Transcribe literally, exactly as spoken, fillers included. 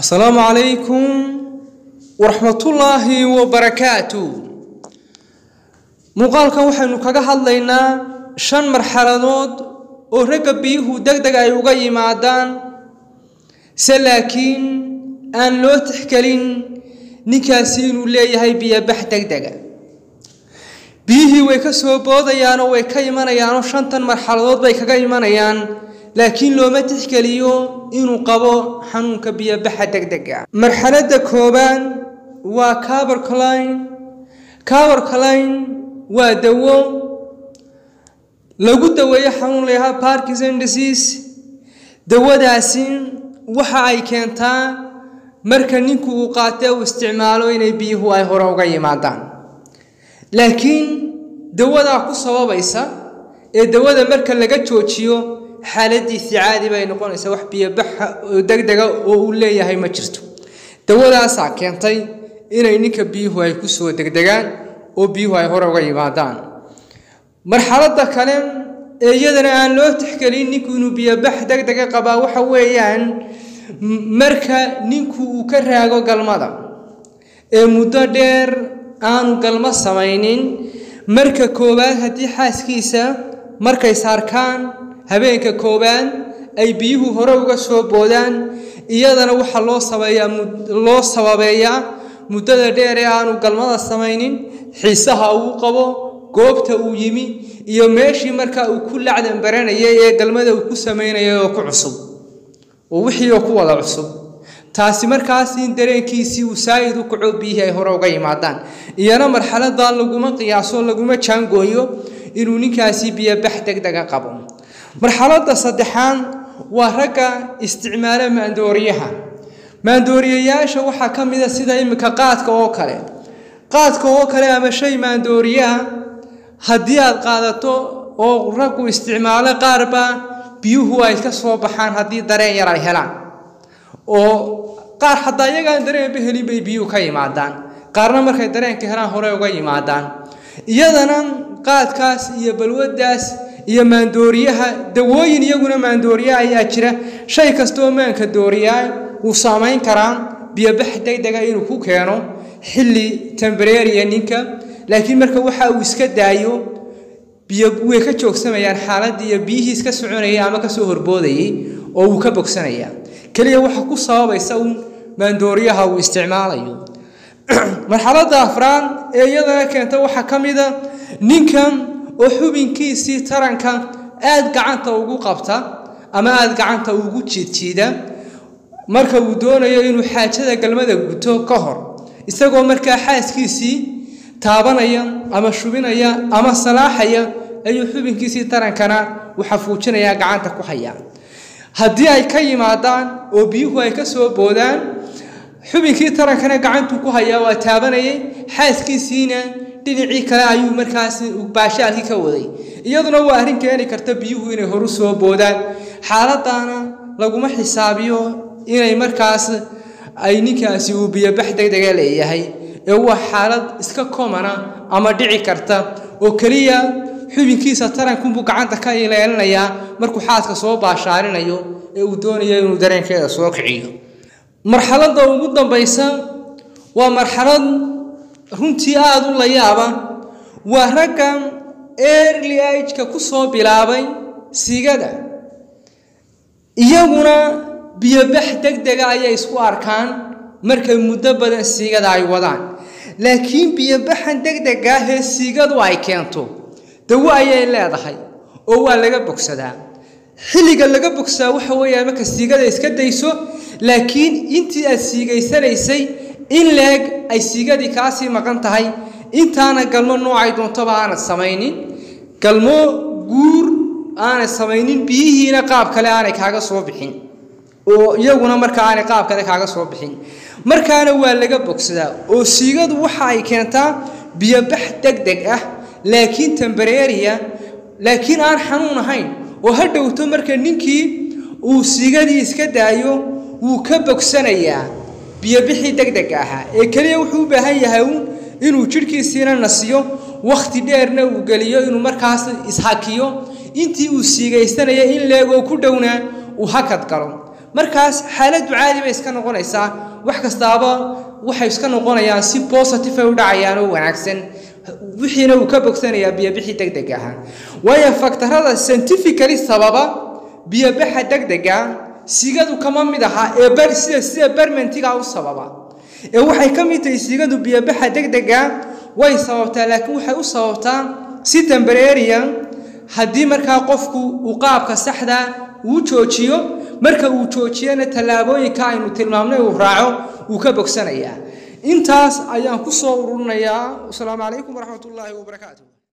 السلام عليكم ورحمة الله وبركاته. مقالك وحنو كاغا hadlayna shan marxaladood oo raga biyuhu degdeg ay uga yimaadaan salaakiin aan loo tixgelin ninkaasi inuu leeyahay biyo bax degdeg biyihii way ka soo boodayaan oo way ka imanayaan shantan marxaladood bay kaga imanayaan laakiin looma tixgeliyo inuu qabo xanuunka biyo bax degdeg marxaladda kooban waa carbocaline carbocaline waa dawo lagu daweeyo xanuun la yiraahdo Parkinson disease dawadaasi waxa ay keentaa marka ninku uu qaato uu isticmaalo inay biyuhu ay hore uga yimaadaan laakiin dawada ku sababaysa ee dawada marka laga joojiyo xaaladiisa caadi bay noqonaysaa wax biyo bax degdeg oo uu leeyahay ma jirto dawadaas keentay inay ninka biyuhu ay ku soo degdegaan oo biyuhu ay hore uga yimaadaan marxaladda kale ee iyadana aan loo tixgelin ninku inuu biyo bax degdeg qaba waxa weeyaan marka ninku uu ka raago galmada ee muddo dheer aanu galmo samaynin marka koobaad hadii xaaskiisa markay saarkaan habeenka kooban ay biyuhu hore uga soo boodaan iyadana waxa loo sameeyaa loo sababeeyaa muddada dheer ee aanu galmada samaynin xiisaha uu qabo goobta uu yimi iyo meeshii marka uu ku lacdan baranayay ee galmada uu ku sameeyay oo ku cusub oo wixii ku wada cusub taasi markaas in dareenkiisii uu saayid u kaco biyihii ay hore uga yimaadaan iyana marxaladda laguma qiyaaso laguma jaangooyo inuu ninkaasi biyo bax degdeg qabo marxaladda saddexaan waa raga isticmaala maandooriyaha maandooriyayaasha waxa kamid ah sida imika qaadka oo kale qaadka oo kale ama shay maandooriyaha hadii aad qaadato oo ragu isticmaalo qaarba biyuhu ay ka soo baxaan hadii dareen yar ay helaan oo qaar hadaa iyaga dareen helin bay biyuhu ka yimaadaan qaarna markay dareenka helaan hore uga yimaadaan iyadana qaadkaas iyo balwadaas iyo maandooriyaha dawooyin iyaguna maandooriyaha ayaa jira shay kasto maanka dooriyaa uu saameyn karaa biyo bax degdeg inuu ku keeno xilli temporary ninka laakiin marka waxa uu iska daayo biyo way ka joogsamayaan xaaladii iyo biyihii iska soconayay ama ka soo horboodayay oo uu ka bogsanaya kaliya waxa ku sababaysa uu maandooriyaha uu isticmaalayo marxaladda afraad ee iyadana keenta waxa kamida ninkan oo xubinkiisii taranka aad gacanta ugu qabta ama aad gacanta ugu jiidjiida marka uu doonayo inuu xaajada galmada guto ka hor isagoo marka xaaskiisii taabanaya ama shubinaya ama salaaxaya ayuu xubinkiisii tarankana waxa fuujinaya gacanta ku haya hadii ay ka yimaadaan oo biyuhu ay ka soo boodaan xubinkii tarankana gacantu ku haya waa taabanayay xaaskiisiina dhinacii kale ayuu markaas u baashaalkii ka waday iyaduna waa arrin keeni karta biyuhu inay hor u soo boodaan xaaladana laguma xisaabiyo inay markaas ay ninkaasi uu biyo bax degdeg leeyahay ee waa xaalad iska koomana ama dhici karta oo kaliya xubinkiisa taranku buu gacanta ka ilaalinaya markuu xaaska soo baashaarinayo ee uu doonayo inuu dareenkeeda soo kiciyo marxaladda ugu dambaysa waa marxalad runtii aad u la yaaba waa raga early age ka ku soo bilaabay sigada iyaguna biyo bax degdeg ay isku arkaan markay muddo badan sigada ay wadaan laakiin biyo baxan degdeg ah ee sigadu ay keento dawo ay leedahay oo waa laga bogsadaa xilliga laga bogsaa waxa weeyaan marka sigada iska dayso laakiin intii aad sigaysanaysay in leeg ay sigadii kaasi maqan tahay intaana galmo noocay doontaba aan samaynin galmo guur aan samaynin biyihiina qaab kale aan kaaga soo bixin oo iyaguna marka aan qaab kale kaaga soo bixin markaana waa laga bogsadaa oo sigadu waxa ay keentaa biyo bax degdeg ah laakiin temporary laakiin aan xanuun ahayn oo hadhowto marka ninkii uu sigadii iska daayo uu ka bogsanayaa biyo bixi degdeg ah ee kaliya wuxuu u baahan yahay inuu jirkiisina nasiyo waqti dheerna uu galiyo inuu markaas ishakiyo intii uu sigaysanaya in leego ku dhowna uu hakad galo markaas xaaladdu caadi bay iska noqonaysaa wax kastaaba waxay iska noqonayaan si positive u dhacayaan oo wanaagsan wixiina uu ka bogsanayaa biyo bixi degdeg ah waayo faktarada scientifically sababa biyo baxa degdeg ah sigadu kama mid aha ee bar sida sida barmentiga u sababa ee waxay ka mid tahay sigadu biyo baxa degdeg ah way sababtaa laakiin waxay u sababtaa si temporary haddii markaa qofku uu qaabka saxda uu joojiyo marka uu joojiyana talaabooyinka aynu tilmaamnay uu raaco uu ka bogsanayaa intaas ayaan ku soo ururinayaa. Assalaamu calaykum waraxmatullaahi wabarakaatuh.